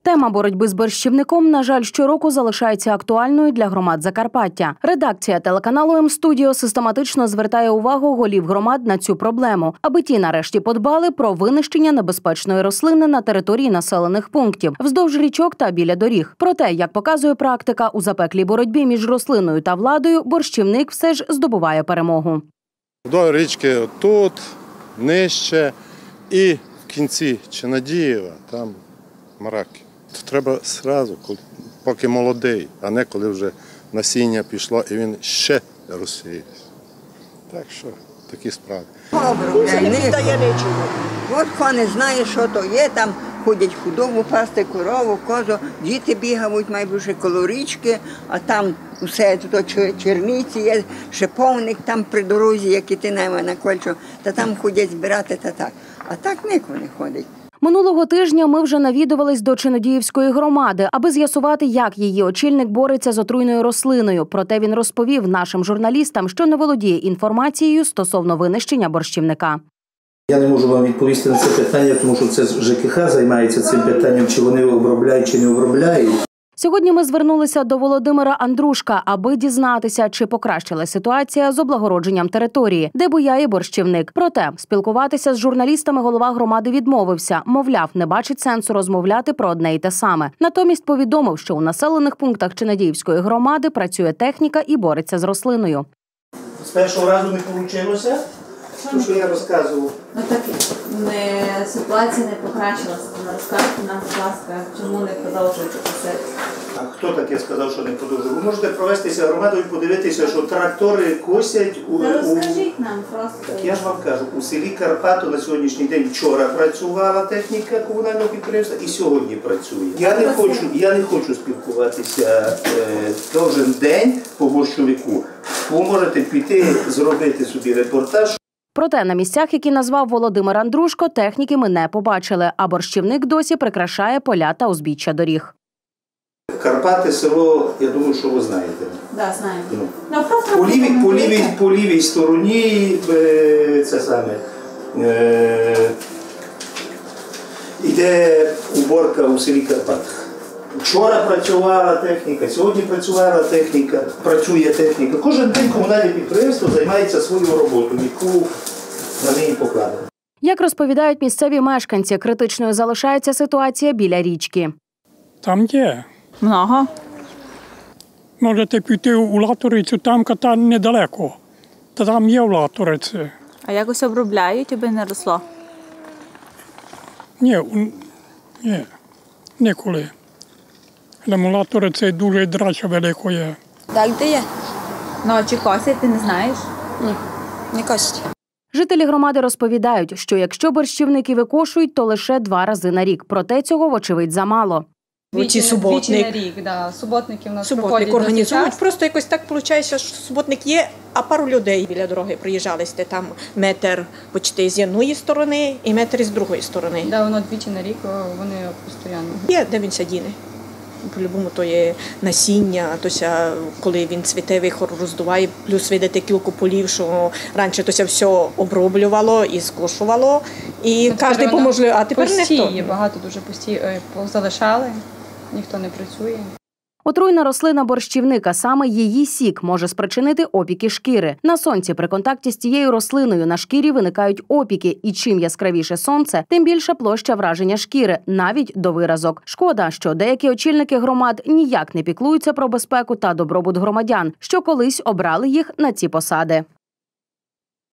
Тема боротьби з борщівником, на жаль, щороку залишається актуальною для громад Закарпаття. Редакція телеканалу М-студіо систематично звертає увагу голів громад на цю проблему, аби ті нарешті подбали про винищення небезпечної рослини на території населених пунктів, вздовж річок та біля доріг. Проте, як показує практика, у запеклій боротьбі між рослиною та владою борщівник все ж здобуває перемогу. До річки тут, нижче і в кінці Чинадієва, там Мараки. Треба одразу, поки молодий, а не коли вже насіння пішло і він ще розсіявся. Так що такі справи. От хто не знає, що то є, там ходять худобу пасти, корову, козу, діти бігають майже коло річки, а там усе тут черниці є, шиповник там при дорозі, як іти на Кольчу, та там ходять збирати та так. А так ніхто не ходить. Минулого тижня ми вже навідувались до Чинодіївської громади, аби з'ясувати, як її очільник бореться з отруйною рослиною. Проте він розповів нашим журналістам, що не володіє інформацією стосовно винищення борщівника. Я не можу вам відповісти на це питання, тому що це ЖКХ займається цим питанням, чи вони обробляють, чи не обробляють. Сьогодні ми звернулися до Володимира Андрушка, аби дізнатися, чи покращила ситуація з облагородженням території, де буяє борщівник. Проте спілкуватися з журналістами голова громади відмовився. Мовляв, не бачить сенсу розмовляти про одне й те саме. Натомість повідомив, що у населених пунктах Чинадіївської громади працює техніка і бореться з рослиною. З першого разу не вийшло? То, що я розказував. Ну так, ситуація не покращилася. Розкажіть нам, будь ласка, чому не продовжуєте це? А хто таке сказав, що не продовжує? Ви можете провестися громадою і подивитися, що трактори косять Розкажіть нам просто. Так я ж вам кажу, у селі Карпато на сьогоднішній день вчора працювала техніка комунального підприємства і сьогодні працює. Я не хочу спілкуватися кожен день по борщовику. Ви можете піти, зробити собі репортаж. Проте на місцях, які назвав Володимир Андрушко, техніки ми не побачили, а борщівник досі прикрашає поля та узбіччя доріг. Карпати, село, я думаю, що ви знаєте. Так, знаємо. По лівій стороні це саме йде уборка у селі Карпатах. Вчора працювала техніка, сьогодні працювала техніка, працює техніка. Кожен день комунальне підприємство займається своєю роботою, яку на неї покладено. Як розповідають місцеві мешканці, критичною залишається ситуація біля річки. Там є. Много? Можете піти у Латорицю, там кота недалеко. Та там є в Латориці. А якось обробляють, аби не росло? Ні, ніколи. Але в Латориці дуже драча велика є. Так, де є? Ну, а чи косять, ти не знаєш? Ні, не косять. Жителі громади розповідають, що якщо борщівники викошують, то лише 2 рази на рік. Проте цього, вочевидь, замало. Оці суботник. На рік, да. Суботники в нас Суботник організують. Просто якось так виходить, що суботник є, а пару людей біля дороги приїжджали. Там метр почти з однієї сторони і метр з другої сторони. Да, воно двічі на рік, вони постійно. Є, де він садіни. По-любому то є насіння, тося, коли він цвіте, вихор роздуває, плюс видите кілька полів, що раніше тося все оброблювало і скошувало, і кожен поможливо, а тепер ніхто. Багато дуже залишали, ніхто не працює. Отруйна рослина борщівника, саме її сік може спричинити опіки шкіри. На сонці при контакті з цією рослиною на шкірі виникають опіки, і чим яскравіше сонце, тим більша площа враження шкіри, навіть до виразок. Шкода, що деякі очільники громад ніяк не піклуються про безпеку та добробут громадян, що колись обрали їх на ці посади.